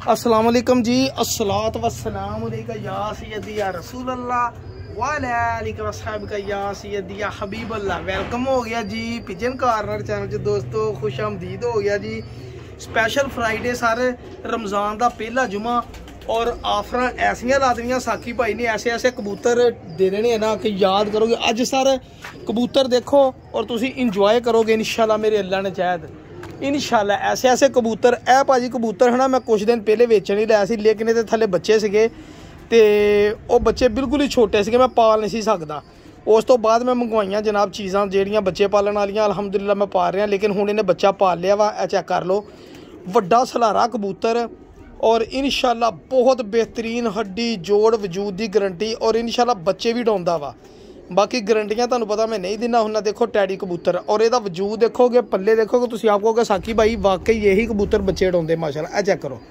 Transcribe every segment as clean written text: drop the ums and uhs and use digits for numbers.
अस्सलाम वालेकुम जी, अस्सलात वस्सलाम अलैका या सय्यदी या रसूल अल्लाह व अला आलिका व अस्हाबिका या सय्यदी या हबीब अल्लाह। वेलकम हो गया जी पिजन कॉर्नर चैनल च दोस्तों, खुश आमदीद हो गया जी। स्पेशल फ्राइडे सारे रमज़ान का पहला जुमा और आफर ऐसियां ला देनियां साकी भाई ने, ऐसे ऐसे कबूतर दे देने ना कि याद करोगे। अज सारे कबूतर देखो और तुसी इंजॉय करोगे इंशाल्लाह मेरे अल्लाह ने चाहत। इंशाल्लाह ऐसे ऐसे कबूतर ए भाजी कबूतर है ना, मैं कुछ दिन पहले वेचन ही लाया सी, लेकिन ये थले बच्चे सीगे ते वो बच्चे बिल्कुल ही छोटे सीगे, मैं पाल नहीं सी सकदा। उस तो बाद मैं मंगवाइयां जनाब चीज़ां जेहड़ियां बच्चे पालन वालियां, अलहमदुलिल्लाह मैं पाल रहा, लेकिन हुण इन्हें बच्चा पाल लिया वा। चेक कर लो, वड्डा सलारा कबूतर और इंशाल्लाह बहुत बेहतरीन हड्डी जोड़ वजूद की गारंटी और इंशाल्लाह बच्चे भी डोंदा वा। बाकी गारंटियां तुहानूं पता मैं नहीं दिना हुन्ना। देखो टैडी कबूतर और इहदा वजूद देखोगे, पल्ले देखोगे, तुसीं आप कहोगे साकी भाई वाकई यही कबूतर बच्चे डोंदे माशाल्लाह। चेक करो,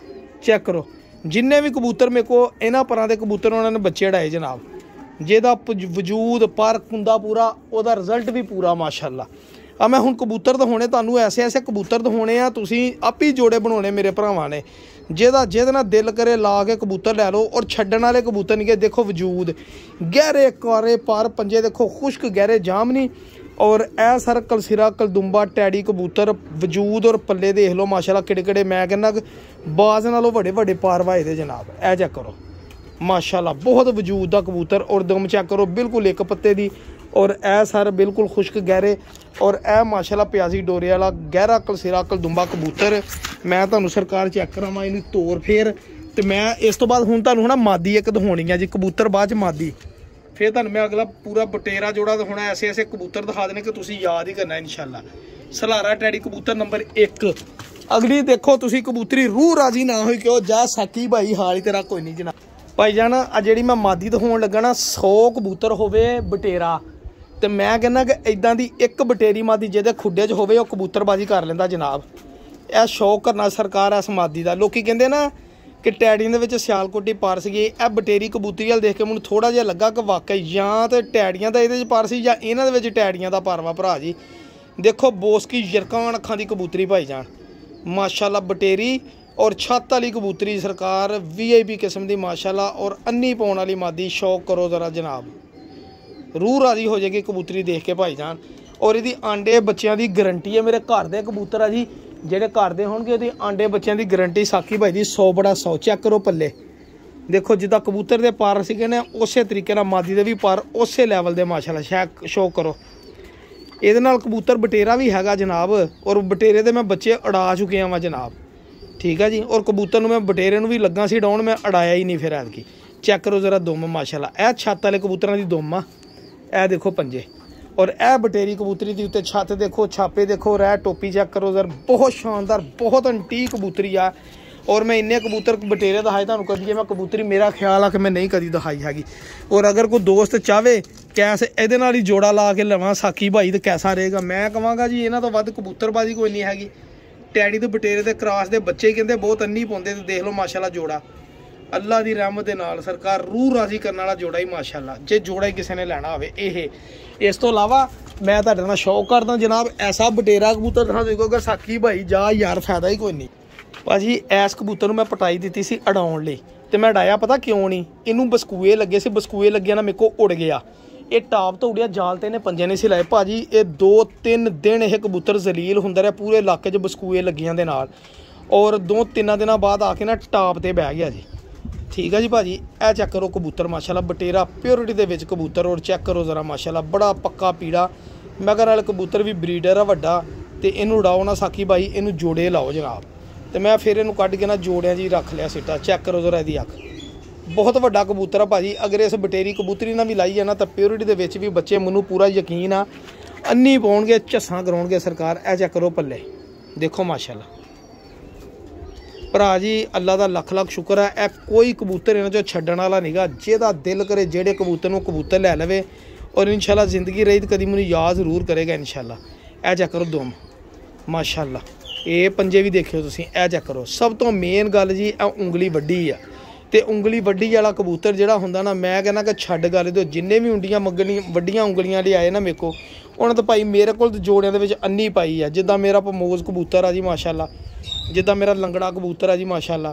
चेक करो, जिन्ने भी कबूतर मेरे को इन्हां परां दे कबूतर उन्होंने बच्चे अड़ाए जनाब, जेदा वजूद पर कुंदा पूरा, ओदा रिजल्ट भी पूरा माशाल्लाह। मैं हुण कबूतर दिखाने तुहानूं, ऐसे ऐसे कबूतर दिखाने आ, तुसीं आप ही जोड़े बनाने मेरे भरावां ने, जेहदा ना दिल करे ला के कबूतर लै लो। और छड्डण वाले कबूतर नहीं, देखो वजूद गहरे कारे पर पंजे देखो, खुश्क गहरे जामनी और ए सर कलसिरा कलदुंबा टैडी कबूतर वजूद और पल्ले देख लो माशाल्लाह किड़े किड़े। मैं कहना बाज नालों बड़े बड़े पार वाए दे जनाब। ए चेक करो माशाल्लाह, बहुत वजूद दा कबूतर और दम चेक करो बिल्कुल एक पत्ते दी और ए सर बिल्कुल खुश्क गहरे और ए माशाल्लाह प्याजी डोरे वाला गहरा कलसिरा कलदुंबा कबूतर। मैं तुहानूं सरकार चेक करावां इनू तोड़ फेर ते मैं इस तो बाद हुण तुहानूं ना मादी एक दिखाउणी है जी, कबूतर बाद च मादी, फिर तुहानूं मैं अगला पूरा बटेरा जोड़ा दिखाउणा। ऐसे ऐसे कबूतर दिखा देने कि तुसीं याद ही करना इंशाल्लाह। सलारा टैडी कबूतर नंबर 1। अगली देखो तुसीं कबूतरी रूह राजी ना होई क्यों जा साकी भाई, हाल ही तेरा कोई नहीं जनाब। भाईजान आ जिहड़ी मैं मादी दिखाउण लगा ना, 100 कबूतर होवे बटेरा ते मैं कहना कि इदां दी एक बटेरी मादी जिहदे खुड्डे च होवे, ओह कबूतरबाजी कर लेंदा जनाब। यह शौक करना सरकार इस मादी का। लोग कहते ना कि टैडियां दे विच सियालकोटी पार सी, यह बटेरी कबूतरी वाल देख के मैनूं थोड़ा जिहा लगा कि वाकई जां तो टैडियां दा इहदे च पार सी जां इन्हां दे विच टैडियां दा पार वा भरा जी। देखो बोसकी यरकान अखां दी कबूतरी भाईजान माशाल्लाह बटेरी और छत वाली कबूतरी सरकार VIP किस्म की माशाल्लाह और अन्नी पाउण वाली मादी। शौक करो ज़रा जनाब, रूह राजी हो जाएगी कबूतरी देख के भाईजान। और यदि आंडे बच्चों की गारंटी है, मेरे घर दे कबूतर है जी, जेडे घर दे होणगे यदि आंडे बच्चों की गारंटी साकी भाई जी 100 बड़ा 100। चेक करो पल्ले देखो, जिदा कबूतर दे पार सीगे ने उस तरीके नाल मादी दे भी पार उस लैवल दे माशाल्लाह। शौक करो, ये नाल कबूतर बटेरा भी हैगा जनाब और बटेरे दे मैं बच्चे अड़ा चुके वा जनाब, ठीक है जी। और कबूतर मैं बटेरे भी लगा सी डाउन, मैं अड़ाया ही नहीं फिर ऐतकी। चेक करो ज़रा दुम माशाल्लाह, यह छत वाले कबूतरों की दुम आ, ए देखो पंजे और ए बटेरी कबूतरी की उत्ते छत देखो, छापे देखो, रह टोपी चेक करो सर, बहुत शानदार बहुत अंटी कबूतरी आ। और मैं इन्ने कबूतर बटेरे दिखाए तुहानूं कदी मैं कबूतरी मेरा ख्याल आ कि मैं नहीं कदी दिखाई हैगी। और अगर कोई दोस्त चाहे कैसे इहदे नाल ही जोड़ा ला के लवां साकी भाई तो कैसा रहेगा, मैं कहांगा जी इन्हां तो वध कबूतरबाजी कोई नहीं हैगी। टैडी तो बटेरे के क्रॉस के बच्चे ही कहते बहुत अन्नी पाउंदे, तो देख लो माशाल्लाह जोड़ा अल्लाह की रहमत के नाल सरकार रूह राजी करने वाला जोड़ा ही माशाल्लाह। जे जोड़ा ही किसी ने लेना होवे यह। इस तो इलावा मैं तुहाडे नाल शौक करदा जनाब, ऐसा बटेरा कबूतर दिखा देखोगे साकी भाई जा यार फायदा ही कोई नहीं भाजी। इस कबूतर मैं पटाई दी सी अड़ाउण लई ते मैं अड़ाया पता क्यों नहीं, इनू बसकूए लगे से, बसकूए लगे ना मेरे को उड़ गया, ये टाप तो उड़िया, जाल तो इन्हें पंजे नहीं सी लाए भाजी। ये 2-3 दिन यह कबूतर जलील हुंदा रहा पूरे इलाके च बसकूए लगियां दे नाल, और 2-3 दिनों बाद आके ना टाप ते बह गया जी, ठीक है जी भाजी। ए चेक करो कबूतर माशाल्लाह बटेरा प्योरिटी दे विच कबूतर, और चेक करो ज़रा माशाल्लाह बड़ा पक्का पीड़ा। मगर वाले कबूतर भी ब्रीडर है वड्डा, तो इनू उड़ाओ ना साकी भाई, इनू जोड़े लाओ जनाब। तो मैं फिर इनू कढ़ के ना जोड़िया जी रख लिया सिटा। चेक करो ज़रा इहदी अख, बहुत वड्डा कबूतर है भाजी। अगर इस बटेरी कबूतरी ना भी लाई है ना तो प्योरिटी दे विच भी बच्चे मैनू पूरा यकीन आ अन्नी पाउणगे, झस्सां कराउणगे सरकार। ए चेक करो पल्ले देखो माशाल्लाह भरा जी, अल्लाह का लख लख शुक्र है। कोई कबूतर इन्हां चों छड्डण वाला नहीं गा, जेदा दिल करे जेड़े कबूतर नूं कबूतर लै लवे और इंशाल्लाह जिंदगी रही तो कदी मैनूं याद जरूर करेगा इंशाल्लाह। ए चेक करो दुम माशाल्लाह, ये पंजे भी देखियो तुसीं। ए चेक करो, सब तो मेन गल जी उंगली वड्डी आ, तो उंगली वड्डी वाला कबूतर जिहड़ा हुंदा ना, मैं कहना कि छड्ड गल दो, जिन्ने भी उंडियां मंगनी वड्डियां उंगलियां ले आए ना मेरे को, उन्होंने तो भाई मेरे को जोड़ियां दे विच अन्नी पाई है। जिद्दां मेरा पमोज कबूतर आ जी माशाल्लाह, जिद्दां मेरा लंगड़ा कबूतर है जी माशाल्लाह,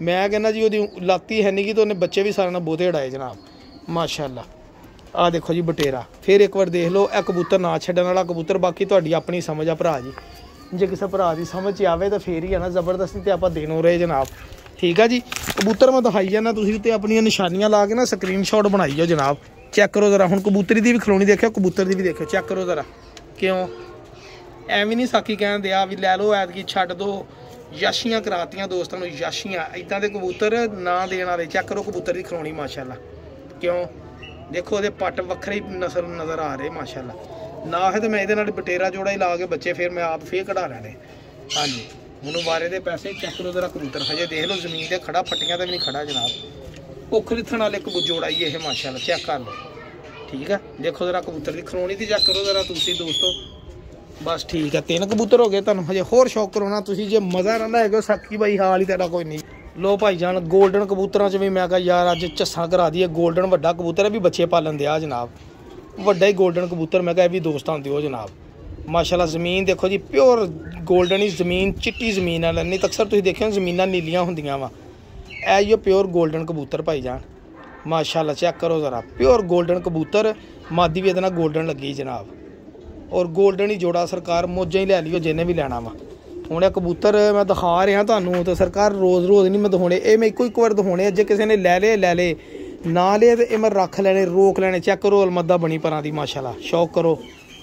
मैं कहना जी वो लाती है नहीं कि तो उन्हें बच्चे भी सारे नाल बहुते उड़ाए जनाब माशाअल्लाह। आ देखो जी बटेरा, फिर एक बार देख लो। यह कबूतर ना छड्डण वाला कबूतर, बाकी तुहाडी अपनी समझ आ भरा जी। जे किसी भरा की समझ आवे तो फिर ही है ना, जबरदस्ती तो आप देनों रहे जनाब। ठीक है जी, कबूतर मैं दिखाई जाना, तुसीं ते अपनियां निशानियां ला के ना स्क्रीनशॉट बनाई जाओ जनाब। चेक करो ज़रा, हुण कबूतरी दी भी खलोनी देखो, कबूतर दी भी देखो, चेक करो ज़रा। क्यों एवं नहीं साकी कह दिया भी लै लो ऐतकी छड्ड दो, याशियां करातियां दोस्तों नूं, याशियां इदां दे कबूतर ना देण वाले। चेक करो कबूतर दी खलोनी माशाअल्लाह। क्यों देखो वो पट वक्रे नस्ल नज़र आ रहे माशाअल्लाह। ना है तो मैं ये बटेरा जोड़ा ही ला के बच्चे फिर मैं आप फिर कढ़ा लैने। हाँ जी, हूँ वारे के पैसे चेक करो जरा कबूतर, हजे देख लो जमीन से खड़ा, फट्टियां तो भी नहीं खड़ा जनाब। भुख लिथण वाले जोड़ा ही ये माशाअल्लाह, चेक कर लो। ठीक है, देखो जरा कबूतर की खलोनी थी, चेक करो जरा तुसी दोस्तों। बस ठीक है, 3 कबूतर हो गए। तुहानूं हजे होर शौक करो ना तुसी, जे मज़ा रहा है साकी भाई हाल ही तेरा कोई नहीं। लो भाई जान, गोल्डन कबूतर च भी मैं कहा यार अज झस्सां करा दी है। गोल्डन वड्डा कबूतर है भी बच्चे पालन दिया जनाब, वड्डा ही गोल्डन कबूतर। मैं कहा भी दोस्तां दिओ जनाब माशाअल्लाह। ज़मीन देखो जी प्योर गोल्डन ही ज़मीन, चिट्टी ज़मीन है। नहीं तो अक्सर तुसीं देखियो ज़मीनां नीलियां होंदियां वा, ऐ प्योर गोल्डन कबूतर भाई जान माशाअल्लाह। चेक करो ज़रा, प्योर गोल्डन कबूतर, मादी भी इहदे नाल गोल्डन लगी जनाब। और गोल्डन ही जोड़ा सरकार, मौजां ही लै लियो जिन्हें भी लैना वा। हुण कबूतर मैं दिखा रहा तुहानूं, तो सरकार रोज़ रोज़ नहीं मैं दिखाने, ये मैं इक्को बार दिखाने। जे किसी ने लै ले ना ले तो मैं रख लैने, रोक लैने। चेक करो अलमदा बनी परां दी माशाअल्लाह, शौक करो।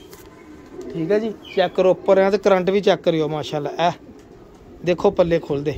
ठीक है जी, चेक करो उपर है तो करंट भी चेक करियो माशाअल्लाह। ऐ देखो पल्ले खुलदे,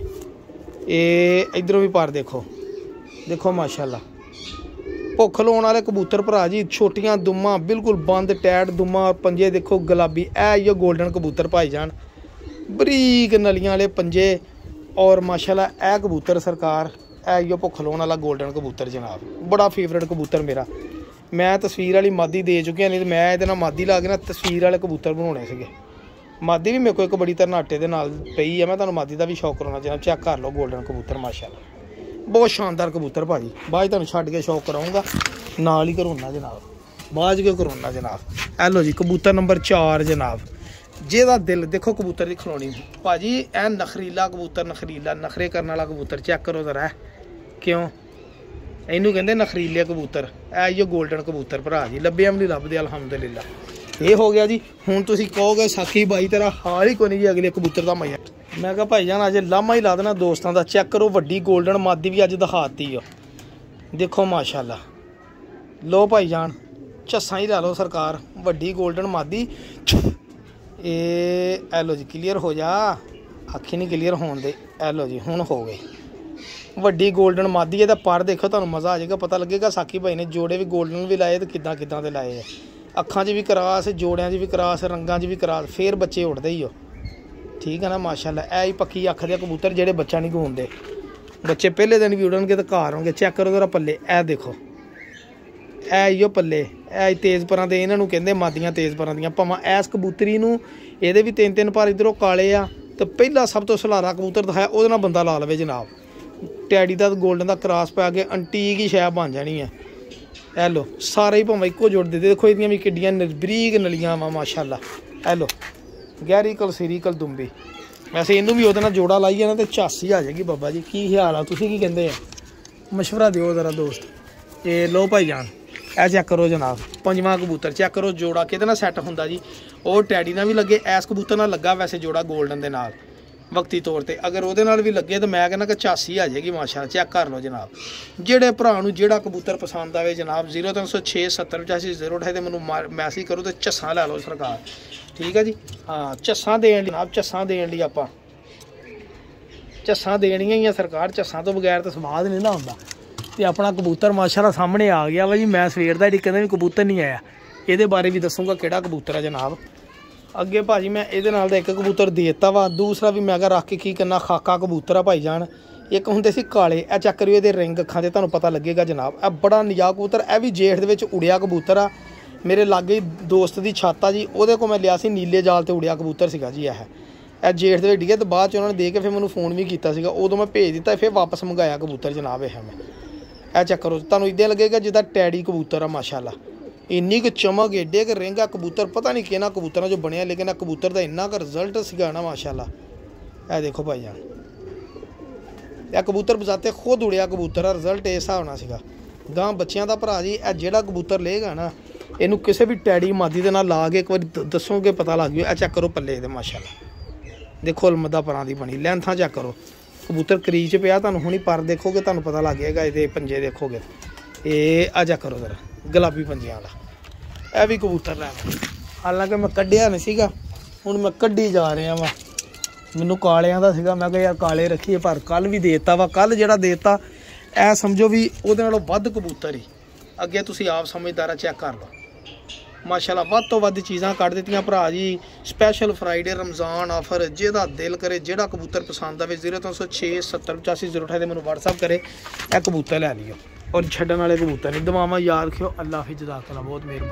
ये इधरों भी पर देखो, देखो माशाअल्लाह। भुख लाने वाले कबूतर भरा जी, छोटियां दुम्मा बिल्कुल बंद टैट दुम्मा, और पंजे देखो गुलाबी। ऐ गोल्डन कबूतर भाई जान, बरीक नलियां वाले पंजे, और माशाअल्लाह ऐ कबूतर सरकार, ऐ भुख लाने वाला गोल्डन कबूतर जनाब, बड़ा फेवरेट कबूतर मेरा। मैं तस्वीर वाली मादी दे चुकी, नहीं तो मैं ये मादी ला के ना तस्वीर वाले कबूतर बनाने से। मादी भी मेरे को एक बड़ी तरनाटे के नाल पई है, मैं तुहानूं मादी का भी शौक कराना जनाब। चेक कर लो गोल्डन कबूतर माशाअल्लाह, बहुत शानदार कबूतर भाजी। बाद तुहानूं छड्ड के शौक कराऊंगा, नाल ही करोना जनाब, बाद क्यों करोना जनाब। ऐ लो जी कबूतर नंबर 4 जनाब, जेदा दिल देखो कबूतर की खलोनी भाजी, ऐ नखरीला कबूतर, नखरीला नखरे करने वाला कबूतर। चेक करो जरा, क्यों इनू कहते नखरीले कबूतर। ऐ गोल्डन कबूतर भरा जी, लभ्या भी नहीं लभदे अलहमदुलिल्लाह। ये हो गया जी। हुण तुसीं कहोगे साकी भाई तेरा हाल ही कोई नहीं जी अगले कबूतर का मजा। मैं कहा भाई जान अज लामा ही ला देना दोस्तों का। चेक करो वड्डी गोल्डन मादी भी अज दिखाती है, देखो माशाअल्लाह। लो भाई जान झस्सां ही ला लो सरकार, वड्डी गोल्डन मादी। ए लो जी क्लीयर हो जा, अखी नहीं क्लीयर होने दे। ए लो जी हुण हो गई वड्डी गोल्डन मादी है। पर देखो तुहानूं मज़ा आ जाएगा, पता लगेगा साकी भाई ने जोड़े भी गोल्डन भी लाए तो किद्दां किद्दां दे लाए है। अखां 'च भी करास, जोड़ियां 'च भी करास, रंगां 'च भी करास, फिर बच्चे उड़दे ही हो। ठीक है ना माशाअल्लाह। ऐ ही पक्की अख दे कबूतर जेह्ड़े बच्चा नहीं गूंदे, बच्चे पहले दिन भी उड़नगे तो घर होंगे। चेक करो जरा पल्ले, ऐ देखो ऐ पल्ले, ऐ तेज़ परां दे इन्हां नूं कहंदे मादियां तेज़ परां दियां। भावें ऐस कबूतरी नूं एहदे भी 3-3 पर इधरों काले आ, तो पहला सब तो सलारा कबूतर दिखाया ਉਹਦੇ ਨਾਲ बंदा ला लवे जनाब। टैडी का गोल्डन का क्रॉस पै के अंटीक ही शै बन जानी है। ऐ लो सारे ही भावें इक्को जुड़ते, देखो ये भी किड्डियां बरीक नलियां वा माशाअल्लाह। ऐ लो गहरी कलसीरी कलदुंबी। वैसे इनू भी ਉਹਦੇ ਨਾਲ जोड़ा लाइए ना तो झस ही आ जाएगी। बाबा जी की ख्याल आ, तुसीं की कहंदे आ, मशवरा दिओ जरा दोस्त। ये लो भाई जान ऐ चेक करो जनाब, 5वां कबूतर चेक करो जोड़ा किहदे नाल सैट हुंदा जी। और टैडी नाल भी लगे, ऐस कबूतर नाल लगा वैसे जोड़ा गोल्डन दे नाल वक्ती तौर पर। अगर वो भी लगे तो मैं कहना कि 85 आ जाएगी माशाअल्लाह। चेक कर लो जनाब, जेड़े भरा नूं जेड़ा कबूतर पसंद आए जनाब 0306 70 85 028 ते मैनूं मैसेज करो तो झस्सां लै लो सरकार। ठीक है जी, हाँ झस्सां देण जनाब, झस्सां देण लई आपां झस्सां देणियां ही आ सरकार। झस्सां तो बगैर तो स्वाद नहीं ना हुंदा। तो अपना कबूतर माशाअल्लाह सामने आ गया वा जी। मैं सवेर दा डिक्कदा भी कबूतर नहीं आया, ये बारे भी दसूँगा किहड़ा कबूतर है जनाब। अगे भाजी मैं ये एक कबूतर देता वा, दूसरा भी मैं रख के की करना, खाका कबूतर आ भाई जान। एक होंदे सी काले, ए चेक करियो ये रिंग अखां ते तुहानूं पता लगेगा जनाब। ए बड़ा निजा कबूतर, ए भी जेठ दे विच उड़िया कबूतर आ। मेरे लागे दोस्त की छत आ जी, वो को मैं लिया सी नीले जाल ते उड़िया कबूतर सीगा जी। ए जेठ दे डिगे तो बाद च उन्होंने दे के फिर मैनूं फोन भी किया सीगा, उदों मैं भेज दिता, फिर वापस मंगाया कबूतर जनाब। मैं ए चेक करो, तुहानूं इदां लगेगा जिद्दां टैडी कबूतर आ माशाअल्लाह। इन्नी क चमक, एडे क रिंग आ कबूतर, पता नहीं किहना कबूतर जो बनया, लेकिन आ कबूतर का इन्ना क रिजल्ट सीगा ना माशाअल्लाह। ए देखो भाई जान ਇਹ ਕਬੂਤਰ ਬਜ਼ਾਤੇ ਖੁਦ ਉੜਿਆ ਕਬੂਤਰ ਆ। ਰਿਜ਼ਲਟ ਇਸ ਹਿਸਾਬ ਨਾਲ ਸੀਗਾ। ਗਾਂ ਬੱਚਿਆਂ ਦਾ ਭਰਾ ਜੀ ਇਹ ਜਿਹੜਾ ਕਬੂਤਰ ਲਏਗਾ ਨਾ ਇਹਨੂੰ ਕਿਸੇ ਵੀ ਟੈਡੀ ਮਾਦੀ ਦੇ ਨਾਲ ਲਾ ਕੇ ਇੱਕ ਵਾਰੀ ਦੱਸੋਗੇ ਪਤਾ ਲੱਗ ਜਾਊ। ਇਹ ਚੈੱਕ ਕਰੋ ਪੱਲੇ ਇਹਦੇ ਮਾਸ਼ਾਅੱਲਾ ਦੇਖੋ ਅਲਮਦਾ ਪਰਾਂ ਦੀ ਬਣੀ ਲੈਂਥਾਂ ਚੈੱਕ ਕਰੋ। ਕਬੂਤਰ ਕਰੀਜ਼ ਪਿਆ ਤੁਹਾਨੂੰ ਹੁਣੀ ਪਰ ਦੇਖੋਗੇ ਤੁਹਾਨੂੰ ਪਤਾ ਲੱਗ ਜਾਏਗਾ। ਇਹਦੇ ਪੰਜੇ ਦੇਖੋਗੇ ਇਹ ਆ ਚੈੱਕ ਕਰੋ ਜ਼ਰਾ ਗੁਲਾਬੀ ਪੰਜਿਆਂ ਵਾਲਾ। ਇਹ ਵੀ ਕਬੂਤਰ ਲੈਣਾ ਹਾਲਾਂਕਿ ਮੈਂ ਕੱਢਿਆ ਨਹੀਂ ਸੀਗਾ ਹੁਣ ਮੈਂ ਕੱਢੀ ਜਾ ਰਿਹਾ ਵਾ। ਮੈਨੂੰ ਕਾਲਿਆਂ ਦਾ ਸੀਗਾ ਮੈਂ ਕਿਹਾ ਯਾਰ ਕਾਲੇ ਰੱਖੀਏ ਪਰ ਕੱਲ ਵੀ ਦੇਤਾ ਵਾ। ਕੱਲ ਜਿਹੜਾ ਦੇਤਾ ਇਹ ਸਮਝੋ ਵੀ ਉਹਦੇ ਨਾਲੋਂ ਵੱਧ ਕਬੂਤਰ ਹੀ ਅੱਗੇ ਤੁਸੀਂ ਆਪ ਸਮਝਦਾਰਾ ਚੈੱਕ ਕਰ ਲਓ ਮਾਸ਼ਾਅੱਲਾ। ਵੱਧ ਤੋਂ ਵੱਧ ਚੀਜ਼ਾਂ ਕੱਢ ਦਿੱਤੀਆਂ ਭਰਾ ਜੀ। ਸਪੈਸ਼ਲ ਫਰਾਈਡੇ ਰਮਜ਼ਾਨ ਆਫਰ ਜਿਹਦਾ ਦਿਲ ਕਰੇ ਜਿਹੜਾ ਕਬੂਤਰ ਪਸੰਦ ਆਵੇ 0306 70 85 028 ਦੇ ਮੈਨੂੰ WhatsApp ਕਰੇ ਇਹ ਕਬੂਤਰ ਲੈ ਲਿਓ। ਔਰ ਛੱਡਣ ਵਾਲੇ ਕਬੂਤਰ ਨਹੀਂ। ਦੁਆਵਾਂ ਯਾਦ ਰੱਖਿਓ। ਅੱਲਾ ਹਾਫਿਜ਼। ਜਜ਼ਾਕੱਲਾ ਬਹੁਤ ਮਿਹਰਬਾਨੀ।